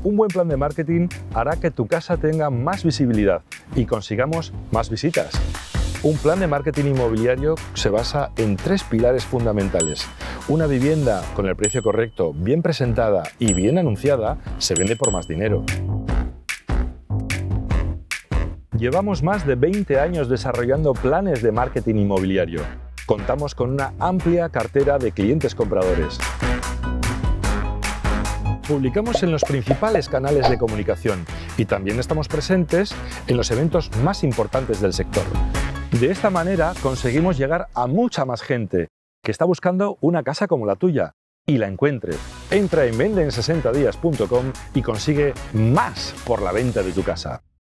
Un buen plan de marketing hará que tu casa tenga más visibilidad y consigamos más visitas. Un plan de marketing inmobiliario se basa en 3 pilares fundamentales. Una vivienda con el precio correcto, bien presentada y bien anunciada, se vende por más dinero. Llevamos más de 20 años desarrollando planes de marketing inmobiliario. Contamos con una amplia cartera de clientes compradores. Publicamos en los principales canales de comunicación y también estamos presentes en los eventos más importantes del sector. De esta manera conseguimos llegar a mucha más gente que está buscando una casa como la tuya y la encuentre. Entra en vendeen60días.com y consigue más por la venta de tu casa.